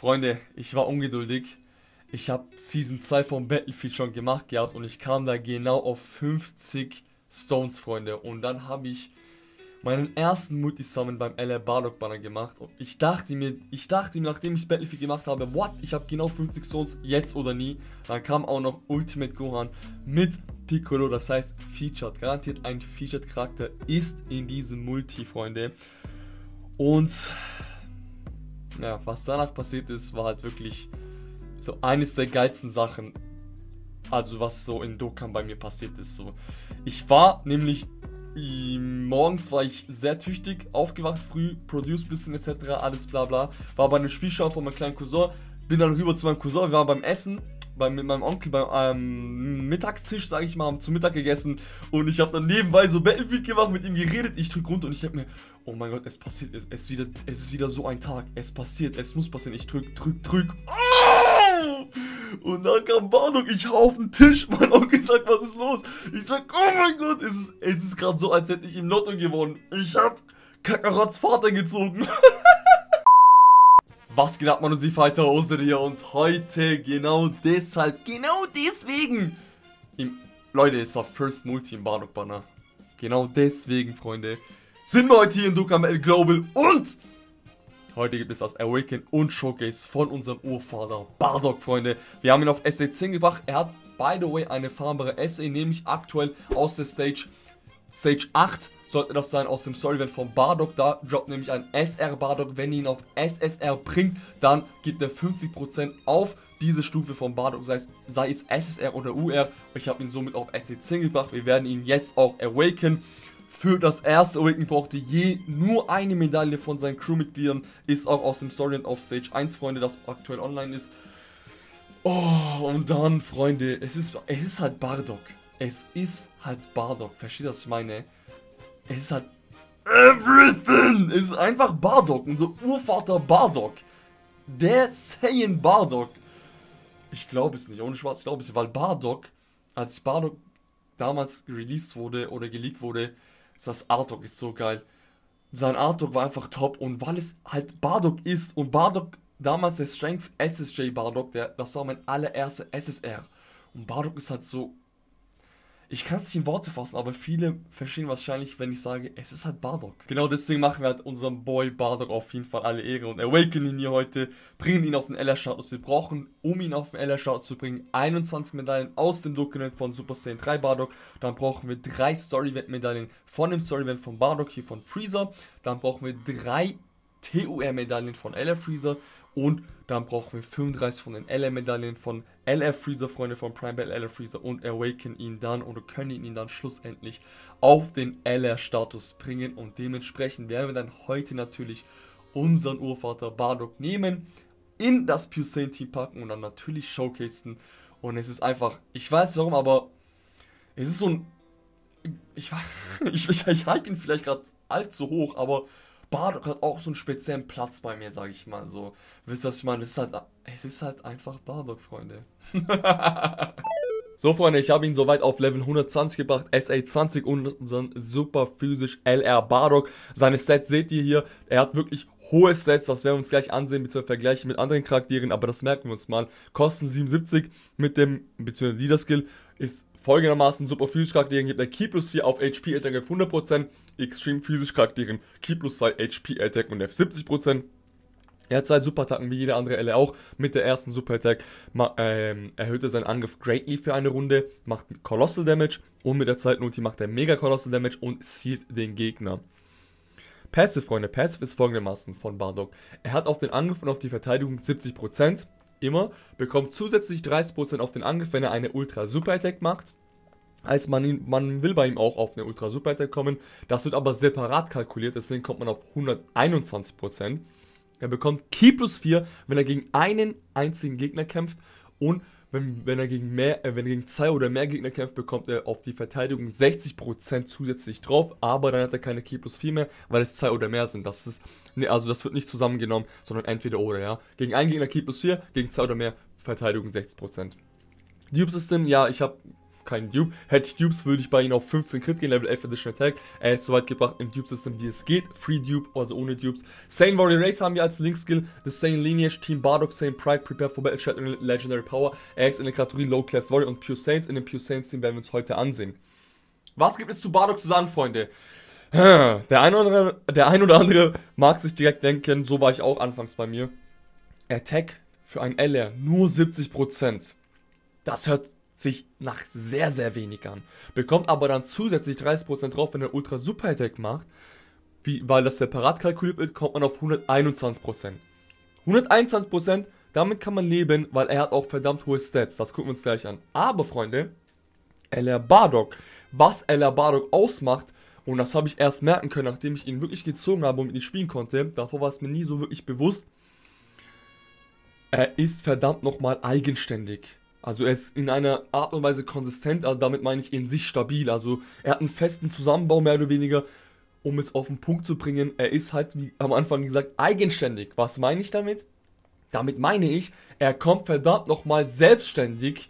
Freunde, ich war ungeduldig. Ich habe Season 2 von Battlefield schon gemacht gehabt und ich kam da genau auf 50 Stones, Freunde. Und dann habe ich meinen ersten Multisummon beim LR Bardock Banner gemacht. Und ich dachte mir, nachdem ich Battlefield gemacht habe, what? Ich habe genau 50 Stones, jetzt oder nie. Dann kam auch noch Ultimate Gohan mit Piccolo, das heißt Featured. Garantiert ein Featured Charakter ist in diesem Multi, Freunde. Und ja, was danach passiert ist, war halt wirklich so eines der geilsten Sachen. Also was so in Dokkan bei mir passiert ist. So, ich war nämlich morgens war ich sehr tüchtig, aufgewacht früh, Produce bisschen etc., alles bla bla. War bei einem Spielschauen von meinem kleinen Cousin, bin dann rüber zu meinem Cousin, wir waren beim Essen, mit meinem Onkel beim Mittagstisch, sage ich mal, haben zu Mittag gegessen und ich habe dann nebenbei so Battlefield gemacht, mit ihm geredet, ich drück runter und ich denke mir, oh mein Gott, es passiert, es ist wieder so ein Tag, es passiert, es muss passieren, ich drück. Und dann kam Bardock, ich hau auf den Tisch, mein Onkel sagt, was ist los? Ich sag, oh mein Gott, es ist gerade so, als hätte ich im Lotto gewonnen. Ich hab Kakarots Vater gezogen. Was geht ab, Mann und sie Fighter aus der und heute genau deswegen, Leute, es war First Multi im Bardock Banner. Genau deswegen, Freunde, sind wir heute hier in Dokkan Battle Global und heute gibt es das Awaken und Showcase von unserem Urvater Bardock, Freunde. Wir haben ihn auf SA 10 gebracht. Er hat, by the way, eine farmbare SA, nämlich aktuell aus der Stage 8. Sollte das sein, aus dem Story-Event von Bardock. Da droppt nämlich ein SR Bardock. Wenn ihr ihn auf SSR bringt, dann gibt er 50% auf diese Stufe von Bardock, sei es SSR oder UR. Ich habe ihn somit auf SA 10 gebracht. Wir werden ihn jetzt auch awaken. Für das erste Awaken brauchte nur eine Medaille von seinen Crewmitgliedern. Ist auch aus dem Story auf Stage 1, Freunde, das aktuell online ist. Oh, und dann, Freunde, es ist halt Bardock. Es ist halt Bardock. Versteht ihr, was ich meine? Es ist halt everything. Es ist einfach Bardock. Unser Urvater Bardock. Der Saiyan Bardock. Ich glaube es nicht. Ohne Spaß, ich glaube es nicht. Weil Bardock, als Bardock damals released wurde oder geleakt wurde, das Artwork ist so geil. Sein Artwork war einfach top und weil es halt Bardock ist und Bardock damals der Strength SSJ Bardock, das war mein allererster SSR. Und Bardock ist halt so, ich kann es nicht in Worte fassen, aber viele verstehen wahrscheinlich, wenn ich sage, es ist halt Bardock. Genau deswegen machen wir halt unserem Boy Bardock auf jeden Fall alle Ehre und awaken ihn hier heute, bringen ihn auf den LR-Status. Wir brauchen, um ihn auf den LR-Status zu bringen, 21 Medaillen aus dem Dokument von Super Saiyan 3 Bardock. Dann brauchen wir 3 Story-Event-Medaillen von dem Story-Event von Bardock, hier von Freezer. Dann brauchen wir 3 TUR-Medaillen von LR Freezer und dann brauchen wir 35 von den LR-Medaillen von LR Freezer, Freunde, von Prime Battle LR Freezer und awaken ihn dann oder können ihn dann schlussendlich auf den LR-Status bringen und dementsprechend werden wir dann heute natürlich unseren Urvater Bardock nehmen, in das Pure Saiyan Team packen und dann natürlich showcasen und es ist einfach, ich weiß nicht warum, aber es ist so ein, ich hype ihn vielleicht gerade allzu hoch, aber Bardock hat auch so einen speziellen Platz bei mir, sage ich mal so. Wisst ihr, was ich meine? Es ist halt einfach Bardock, Freunde. So, Freunde, ich habe ihn soweit auf Level 120 gebracht, SA 20 und unseren super physisch LR Bardock. Seine Stats seht ihr hier, er hat wirklich hohe Stats, das werden wir uns gleich ansehen, beziehungsweise vergleichen mit anderen Charakteren, aber das merken wir uns mal. Kosten 77 mit dem, beziehungsweise Leader Skill ist folgendermaßen: super physisch Charakteren gibt er Ki plus 4 auf HP Attack auf 100%, Extreme physisch Charakteren Ki plus 2 HP Attack und auf 70%. Er hat 2 Superattacken wie jeder andere LR auch. Mit der ersten Superattack erhöht er seinen Angriff greatly für eine Runde, macht Colossal Damage und mit der zweiten Ulti macht er Mega Colossal Damage und sealt den Gegner. Passive, Freunde, Passive ist folgendermaßen von Bardock. Er hat auf den Angriff und auf die Verteidigung 70%, immer, bekommt zusätzlich 30% auf den Angriff, wenn er eine Ultra Super Attack macht. Heißt, man will bei ihm auch auf eine Ultra Super Attack kommen, das wird aber separat kalkuliert, deswegen kommt man auf 121%. Er bekommt Ki plus 4, wenn er gegen einen einzigen Gegner kämpft und wenn er gegen 2 oder mehr Gegner kämpft, bekommt er auf die Verteidigung 60% zusätzlich drauf, aber dann hat er keine Ki plus 4 mehr, weil es 2 oder mehr sind. Das wird nicht zusammengenommen, sondern entweder oder, ja. Gegen einen Gegner Ki plus 4, gegen 2 oder mehr Verteidigung 60%. Dupe System, ja, ich habe keinen Dupe. Hätte ich Dupes, würde ich bei ihm auf 15 Crit gehen, Level 11 Additional Attack. Er ist so weit gebracht im Dupe-System, wie es geht. Free Dupe, also ohne Dupes. Sane Warrior Race haben wir als Link-Skill. The Sane Lineage, Team Bardock, Sane Pride, Prepare for Battle, Chat und Legendary Power. Er ist in der Kategorie Low Class Warrior und Pure Saints. In dem Pure Saints Team werden wir uns heute ansehen. Was gibt es zu Bardock zu sagen, Freunde? Der ein oder andere mag sich direkt denken, so war ich auch anfangs bei mir. Attack für ein LR nur 70%. Das hört sich nach sehr, sehr wenig an. Bekommt aber dann zusätzlich 30% drauf, wenn er Ultra Super Attack macht. Weil das separat kalkuliert wird, kommt man auf 121%. 121%, damit kann man leben, weil er hat auch verdammt hohe Stats. Das gucken wir uns gleich an. Aber, Freunde, LR Bardock, was LR Bardock ausmacht, und das habe ich erst merken können, nachdem ich ihn wirklich gezogen habe und mit ihm spielen konnte. Davor war es mir nie so wirklich bewusst. Er ist verdammt nochmal eigenständig. Also er ist in einer Art und Weise konsistent, also damit meine ich in sich stabil. Also er hat einen festen Zusammenbau, mehr oder weniger, um es auf den Punkt zu bringen. Er ist halt, wie am Anfang gesagt, eigenständig. Was meine ich damit? Damit meine ich, er kommt verdammt nochmal selbstständig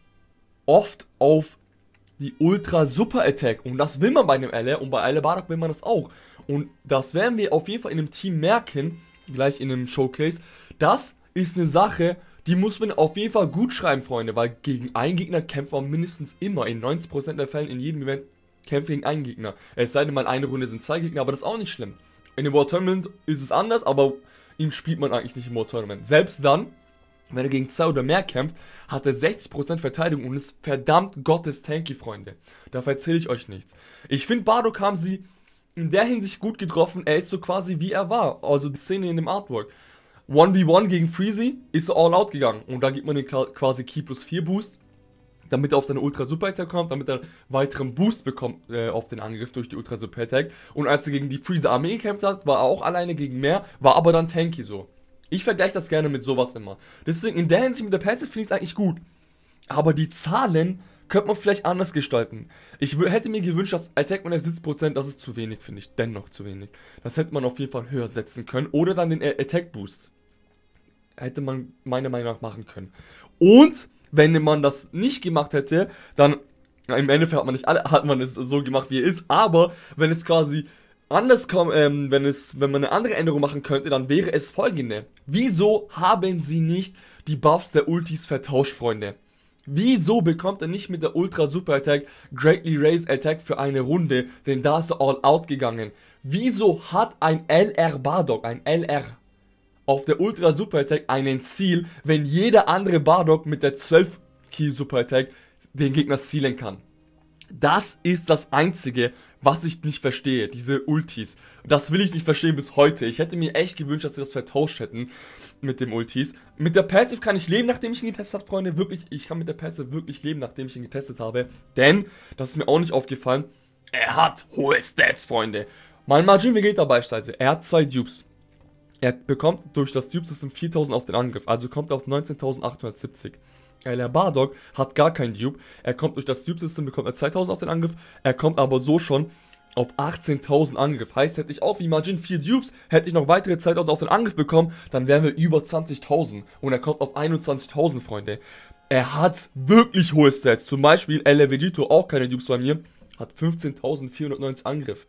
oft auf die Ultra Super Attack. Und das will man bei einem LR und bei LR Bardock will man das auch. Und das werden wir auf jeden Fall in einem Team merken, gleich in einem Showcase. Das ist eine Sache, die muss man auf jeden Fall gut schreiben, Freunde, weil gegen einen Gegner kämpft man mindestens immer, in 90% der Fällen, in jedem Event, kämpft gegen einen Gegner. Es sei denn mal eine Runde sind 2 Gegner, aber das ist auch nicht schlimm. In dem World Tournament ist es anders, aber ihn spielt man eigentlich nicht im World Tournament. Selbst dann, wenn er gegen 2 oder mehr kämpft, hat er 60% Verteidigung und ist verdammt gottes tanky, Freunde. Dafür erzähle ich euch nichts. Ich finde, Bardock haben sie in der Hinsicht gut getroffen, er ist so quasi wie er war, also die Szene in dem Artwork. 1v1 gegen Freezy ist er all out gegangen und da gibt man den quasi Ki plus 4 Boost, damit er auf seine Ultra Super Attack kommt, damit er weiteren Boost bekommt auf den Angriff durch die Ultra Super Attack. Und als er gegen die Freezer Armee gekämpft hat, war er auch alleine gegen mehr, war aber dann tanky so. Ich vergleiche das gerne mit sowas immer. Deswegen in der Hinsicht mit der Passive finde ich es eigentlich gut. Aber die Zahlen könnte man vielleicht anders gestalten. Ich hätte mir gewünscht, dass Attack und Sitzprozent, das ist zu wenig, finde ich, dennoch zu wenig. Das hätte man auf jeden Fall höher setzen können. Oder dann den Attack Boost. Hätte man meiner Meinung nach machen können. Und wenn man das nicht gemacht hätte, dann im Endeffekt hat man es so gemacht, wie er ist. Aber wenn es quasi anders kommt, wenn man eine andere Änderung machen könnte, dann wäre es folgende: Wieso haben sie nicht die Buffs der Ultis vertauscht, Freunde? Wieso bekommt er nicht mit der Ultra Super Attack Greatly Raise Attack für eine Runde? Denn da ist er all out gegangen. Wieso hat ein LR Bardock, ein LR auf der Ultra Super Attack einen Seal, wenn jeder andere Bardock mit der 12 Ki Super Attack den Gegner sealen kann? Das ist das Einzige, was ich nicht verstehe, diese Ultis. Das will ich nicht verstehen bis heute. Ich hätte mir echt gewünscht, dass sie das vertauscht hätten mit dem Ultis. Mit der Passive kann ich leben, nachdem ich ihn getestet habe, Freunde. Wirklich, ich kann mit der Passive wirklich leben, nachdem ich ihn getestet habe. Denn, das ist mir auch nicht aufgefallen, er hat hohe Stats, Freunde. Mein Majin Vegeta beispielsweise, er hat 2 Dupes. Er bekommt durch das Dupe-System 4000 auf den Angriff, also kommt er auf 19.870. LR Bardock hat gar keinen Dupe, er kommt durch das Dupe-System, bekommt er 2000 auf den Angriff, er kommt aber so schon auf 18.000 Angriff. Heißt, hätte ich auch wie Majin 4 Dupes, hätte ich noch weitere 2000 auf den Angriff bekommen, dann wären wir über 20.000 und er kommt auf 21.000, Freunde. Er hat wirklich hohe Stats, zum Beispiel LR Vegito, auch keine Dupes bei mir, hat 15.490 Angriff.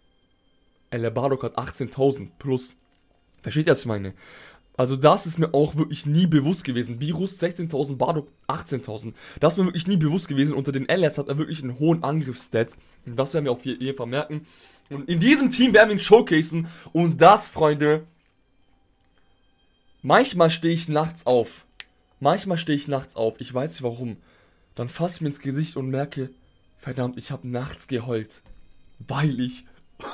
LR Bardock hat 18.000 plus. Versteht ihr, was ich meine? Also das ist mir auch wirklich nie bewusst gewesen. Virus 16.000, Bardock 18.000. Das ist mir wirklich nie bewusst gewesen. Unter den LS hat er wirklich einen hohen Angriffsstat. Und das werden wir auf jeden Fall merken. Und in diesem Team werden wir ihn showcasen. Und das, Freunde, manchmal stehe ich nachts auf. Ich weiß nicht warum. Dann fasse ich mir ins Gesicht und merke, verdammt, ich habe nachts geheult. Weil ich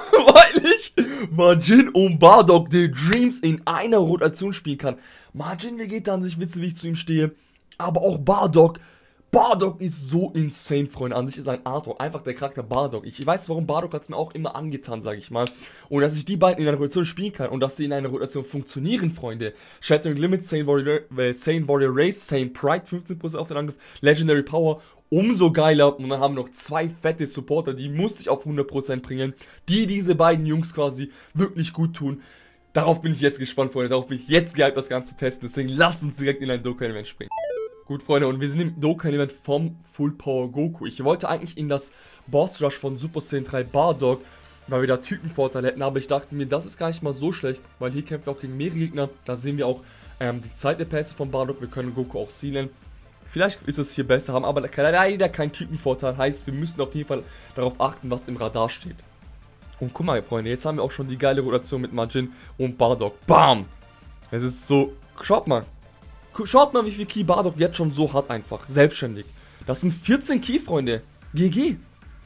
Majin und Bardock The Dreams in einer Rotation spielen kann. Majin Vegeta an sich, wisst ihr, wie ich zu ihm stehe. Aber auch Bardock. Bardock ist so insane, Freunde. An sich ist ein Arthur. Einfach der Charakter Bardock. Ich weiß, warum Bardock hat es mir auch immer angetan, sage ich mal. Und dass ich die beiden in einer Rotation spielen kann und dass sie in einer Rotation funktionieren, Freunde. Shattering Limit, Sane Warrior Race, Sane Pride, 15% auf den Angriff, Legendary Power. Umso geiler, und dann haben wir noch 2 fette Supporter, die muss ich auf 100% bringen, die diese beiden Jungs quasi wirklich gut tun. Darauf bin ich jetzt gespannt, Freunde, darauf bin ich jetzt gehypt, das Ganze zu testen, deswegen lasst uns direkt in ein Dokkan-Event springen. Gut, Freunde, und wir sind im Dokkan-Event vom Full Power Goku. Ich wollte eigentlich in das Boss Rush von Super Saiyan 3 Bardock, weil wir da Typenvorteil hätten, aber ich dachte mir, das ist gar nicht mal so schlecht, weil hier kämpfen wir auch gegen mehrere Gegner. Da sehen wir auch die Zeit der Pässe von Bardock, wir können Goku auch sealen. Vielleicht ist es hier besser, haben aber leider keinen Typenvorteil, heißt, wir müssen auf jeden Fall darauf achten, was im Radar steht. Und guck mal, Freunde, jetzt haben wir auch schon die geile Rotation mit Majin und Bardock. Bam! Es ist so, schaut mal, wie viel Ki Bardock jetzt schon so hat einfach, selbstständig. Das sind 14 Ki, Freunde. GG.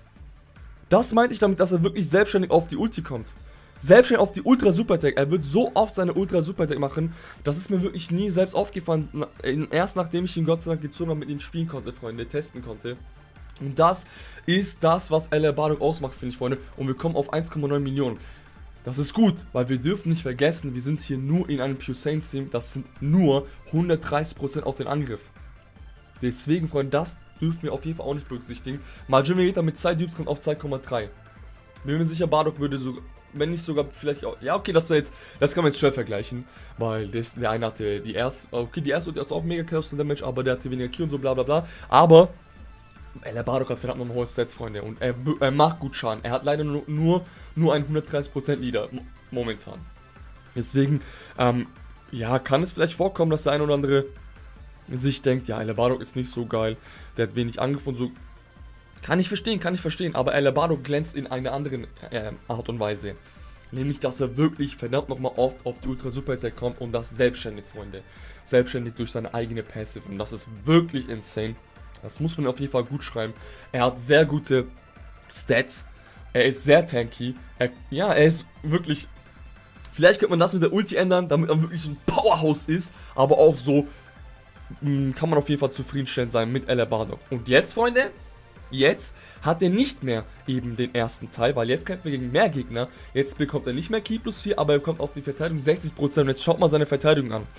Das meinte ich damit, dass er wirklich selbstständig auf die Ulti kommt. Selbstständig auf die Ultra Super Attack. Er wird so oft seine Ultra Super Attack machen. Das ist mir wirklich nie selbst aufgefallen. Erst nachdem ich ihn Gott sei Dank gezogen habe, mit ihm spielen konnte, Freunde, testen konnte. Und das ist das, was LR Bardock ausmacht, finde ich, Freunde. Und wir kommen auf 1,9 Millionen. Das ist gut, weil wir dürfen nicht vergessen, wir sind hier nur in einem Pure Saiyans Team. Das sind nur 130% auf den Angriff. Deswegen, Freunde, das dürfen wir auf jeden Fall auch nicht berücksichtigen. Majin Vegeta mit 2 Dupes kommt auf 2,3. Bin mir sicher, Bardock würde so, wenn nicht sogar vielleicht auch, ja okay, das kann man jetzt schnell vergleichen, weil der eine hatte die erste, okay, die erste hat auch mega Chaos Damage, aber der hatte weniger Ki und so bla bla bla, aber LR Bardock hat verdammt noch ein hohes Stats, Freunde, und er macht gut Schaden. Er hat leider nur ein 130% Leader momentan. Deswegen, ja, kann es vielleicht vorkommen, dass der ein oder andere sich denkt, ja, LR Bardock ist nicht so geil, der hat wenig Angriff und so. Kann ich verstehen, aber LR Bardock glänzt in einer anderen Art und Weise. Nämlich, dass er wirklich verdammt nochmal oft auf die Ultra Super Attack kommt und das selbstständig, Freunde. Selbstständig durch seine eigene Passive und das ist wirklich insane. Das muss man auf jeden Fall gut schreiben. Er hat sehr gute Stats. Er ist sehr tanky. Er ist wirklich... Vielleicht könnte man das mit der Ulti ändern, damit er wirklich so ein Powerhouse ist. Aber auch so kann man auf jeden Fall zufriedenstellend sein mit LR Bardock. Und jetzt, Freunde, jetzt hat er nicht mehr eben den ersten Teil, weil jetzt kämpfen wir gegen mehr Gegner. Jetzt bekommt er nicht mehr Ki plus 4, aber er bekommt auf die Verteidigung 60%. Und jetzt schaut mal seine Verteidigung an.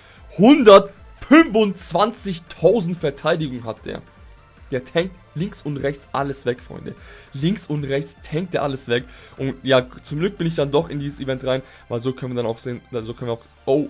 125.000 Verteidigung hat der. Der tankt links und rechts alles weg, Freunde. Links und rechts tankt er alles weg. Und ja, zum Glück bin ich dann doch in dieses Event rein, weil so können wir dann auch sehen, so können wir auch, oh,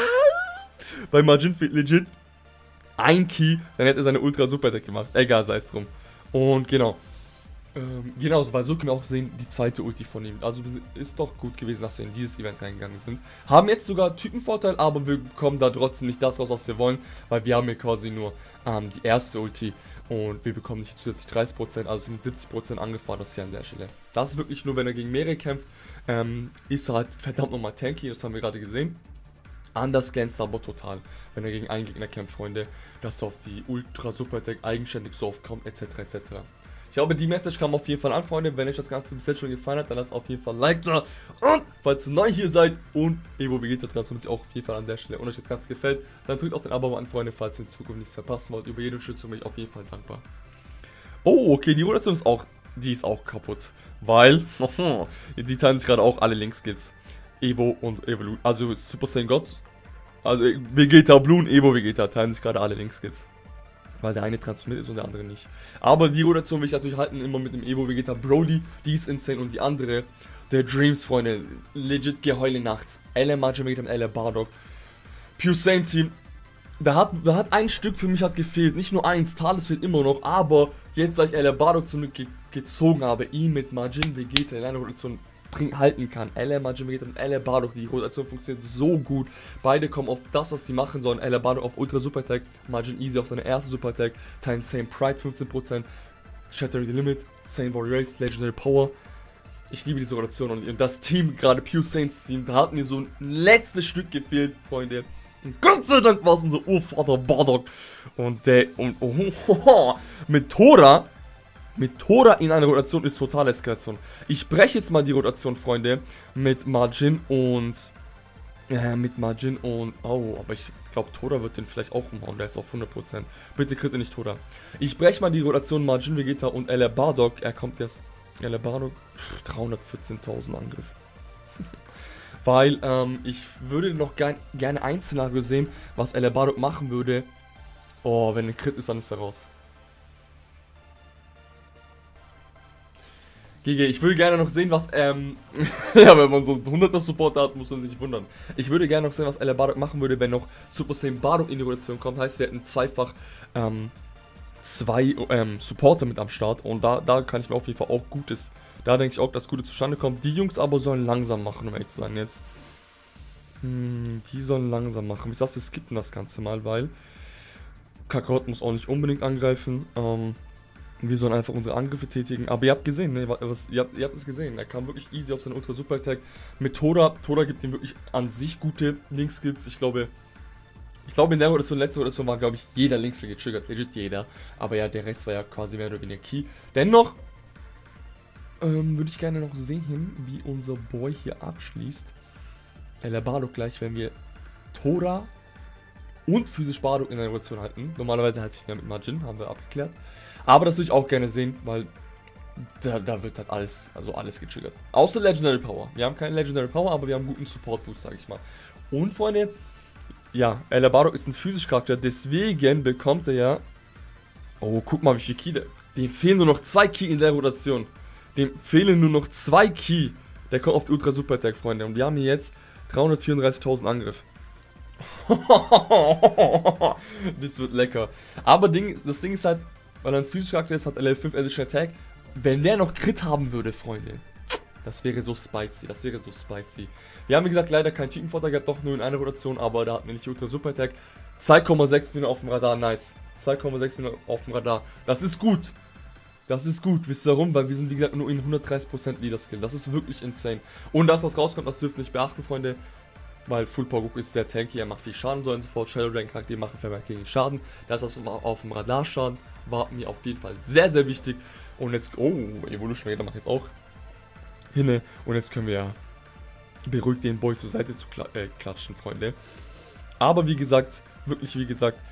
bei Majin fehlt legit ein Ki, dann hätte er seine Ultra Super Attack gemacht. Egal, sei es drum. Und genau. Genau, weil so können wir auch sehen, die zweite Ulti von ihm. Also ist doch gut gewesen, dass wir in dieses Event reingegangen sind. Haben jetzt sogar Typenvorteil, aber wir bekommen da trotzdem nicht das raus, was wir wollen, weil wir haben hier quasi nur die erste Ulti. Und wir bekommen nicht zusätzlich 30%, also sind 70% angefahren, das hier an der Stelle. Das ist wirklich nur, wenn er gegen mehrere kämpft, ist er halt verdammt nochmal tanky, das haben wir gerade gesehen. Anders glänzt er aber total, wenn er gegen einen Gegner kämpft, Freunde, dass er auf die Ultra Super Attack eigenständig so oft kommt, etc. etc. Ich glaube, die Message kam auf jeden Fall an, Freunde. Wenn euch das Ganze bis jetzt schon gefallen hat, dann lasst auf jeden Fall ein Like da. Und falls ihr neu hier seid und Evo Vegeta transformiert sich auch auf jeden Fall an der Stelle und euch das Ganze gefällt, dann drückt auf den Abo-Button, Freunde, falls ihr in Zukunft nichts verpassen wollt. Über jede Unterstützung bin ich auf jeden Fall dankbar. Oh, okay, die Rotation ist auch, kaputt. Weil, die teilen sich gerade auch alle Link-Skills. Evo und Evolute, also Super Saiyan God, also Vegeta Blue und Evo Vegeta teilen sich gerade alle Link-Skills. Weil der eine transformiert ist und der andere nicht. Aber die Rotation will ich natürlich halten, immer mit dem Evo Vegeta Broly. Die ist insane und die andere, der Dreams, Freunde. Legit Geheule nachts. LR Majin Vegeta mit LR Bardock. Pure Saiyan Team. Da hat ein Stück für mich gefehlt. Nicht nur eins, Thales fehlt immer noch. Aber jetzt, da ich LR Bardock zum gezogen habe, ihn mit Majin Vegeta in einer Rotation halten kann. LR Majin Vegeta und LR Bardock, die Rotation funktioniert so gut. Beide kommen auf das, was sie machen sollen. LR Bardock auf Ultra Super Attack, Majin Easy auf seine erste Super Attack, teilen Same Pride 15%, Shattering the Limit, Same Body Race, Legendary Power. Ich liebe diese Rotation und das Team, gerade Pure Saiyans Team, da hat mir so ein letztes Stück gefehlt, Freunde. Und Gott sei Dank war es unser Urvater Bardock. Und mit Tora in einer Rotation ist totale Eskalation. Ich breche jetzt mal die Rotation, Freunde, mit Majin und, oh, aber ich glaube, Tora wird den vielleicht auch umhauen, der ist auf 100%. Bitte kritte nicht Tora. Ich breche mal die Rotation Majin Vegeta und LR Bardock, er kommt jetzt, LR Bardock, 314.000 Angriff. Weil, ich würde noch gerne ein Szenario sehen, was LR Bardock machen würde. Oh, wenn ein Crit ist, dann ist er raus. GG, ich würde gerne noch sehen, was, ja, wenn man so 100er Supporter hat, muss man sich nicht wundern. Ich würde gerne noch sehen, was LR Bardock machen würde, wenn noch Super Saiyan Bardock in die Rotation kommt. Heißt, wir hätten zweifach, zwei Supporter mit am Start. Und da kann ich mir auf jeden Fall auch Gutes, da denke ich auch, dass Gutes zustande kommt. Die Jungs aber sollen langsam machen, um ehrlich zu sein jetzt. Die sollen langsam machen. Wie sagst du, wir skippen das Ganze mal, weil Kakarot muss auch nicht unbedingt angreifen. Wir sollen einfach unsere Angriffe tätigen. Aber ihr habt gesehen, ne? Ihr habt es gesehen. Er kam wirklich easy auf seinen Ultra Super Attack mit Toda. Toda gibt ihm wirklich an sich gute Link-Skills. Ich glaube in der Rotation, letzte Rotation war, glaube ich, jeder Link-Skill getriggert. Legit jeder. Aber ja, der Rest war ja quasi mehr oder weniger Key. Dennoch würde ich gerne noch sehen, wie unser Boy hier abschließt. LR Bardock gleich, wenn wir Toda und physisch Bardock in der Rotation halten. Normalerweise halt sich ja mit Majin, haben wir abgeklärt. Aber das würde ich auch gerne sehen, weil da wird halt alles getriggert. Außer Legendary Power. Wir haben keine Legendary Power, aber wir haben guten Support Boost, sage ich mal. Und Freunde, ja, LR Bardock ist ein physisch Charakter, deswegen bekommt er ja... Oh, guck mal, wie viel Ki. Dem fehlen nur noch 2 Ki in der Rotation. Dem fehlen nur noch 2 Ki. Der kommt auf die Ultra Super Attack, Freunde. Und wir haben hier jetzt 334.000 Angriff. Das wird lecker. Aber das Ding ist halt, weil er ein physischer Charakter ist, hat er Level 5 Additional Attack. Wenn der noch Crit haben würde, Freunde, das wäre so spicy, das wäre so spicy. Wir haben, wie gesagt, leider keinen Typenvorteil gehabt, doch nur in einer Rotation, aber da hatten wir nicht die Ultra Super Attack. 2,6 Minuten auf dem Radar, nice. 2,6 Minuten auf dem Radar, das ist gut. Das ist gut, wisst ihr warum? Weil wir sind, wie gesagt, nur in 130% Leader Skill. Das ist wirklich insane. Und das, was rauskommt, das dürft ihr nicht beachten, Freunde. Weil Full Power Goku ist sehr tanky, er macht viel Schaden, so und so fort. Shadow Dragon Charaktere machen vermehrt gegen Schaden. Das ist auf dem Radar Schaden. War mir auf jeden Fall sehr, sehr wichtig. Und jetzt, oh, Evolution Raider macht jetzt auch hinne. Und jetzt können wir ja beruhigt den Boy zur Seite zu klatschen, Freunde. Aber wie gesagt, wirklich wie gesagt,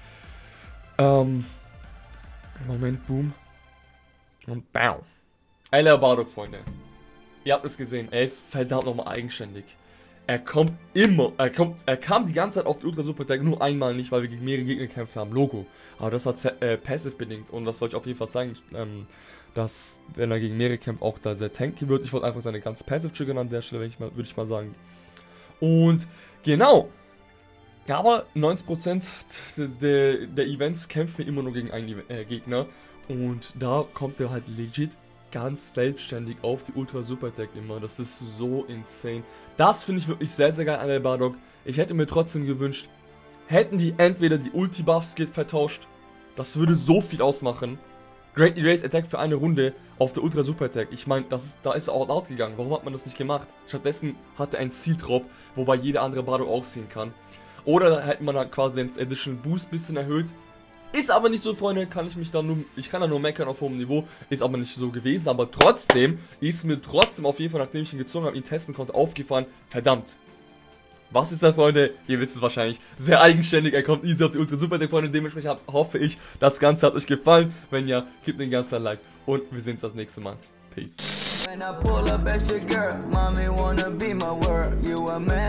Moment, boom. Und bam. LR Bardock, Freunde. Ihr habt es gesehen, er ist verdammt nochmal eigenständig. Er kommt immer, er kam die ganze Zeit auf die Ultra Super Attack, nur einmal nicht, weil wir gegen mehrere Gegner gekämpft haben, Logo. Aber das hat passive bedingt und das soll ich auf jeden Fall zeigen, dass, wenn er gegen mehrere kämpft, auch da sehr tanky wird. Ich wollte einfach seine ganz passive triggern an der Stelle, würde ich mal sagen. Und genau. Ja, aber 90% der Events kämpfen immer nur gegen einen Gegner. Und da kommt er halt legit ganz selbstständig auf die Ultra Super Attack immer. Das ist so insane. Das finde ich wirklich sehr, sehr geil an der Bardock. Ich hätte mir trotzdem gewünscht, hätten die entweder die Ulti-Buff-Skills vertauscht. Das würde so viel ausmachen. Great Erase Attack für eine Runde auf der Ultra Super Attack. Ich meine, da ist er all out gegangen. Warum hat man das nicht gemacht? Stattdessen hat er ein Ziel drauf, wobei jeder andere Bardock auch ziehen kann. Oder hätte man dann quasi den Additional Boost ein bisschen erhöht. Ist aber nicht so, Freunde, ich kann da nur meckern auf hohem Niveau, ist aber nicht so gewesen, aber trotzdem ist mir auf jeden Fall, nachdem ich ihn gezogen habe, ihn testen konnte, aufgefallen, verdammt. Was ist das, Freunde? Ihr wisst es wahrscheinlich, sehr eigenständig, er kommt easy auf die Ultra Super Attack, Freunde, dementsprechend hoffe ich, das Ganze hat euch gefallen, wenn ja, gebt den ganzen Like und wir sehen uns das nächste Mal. Peace.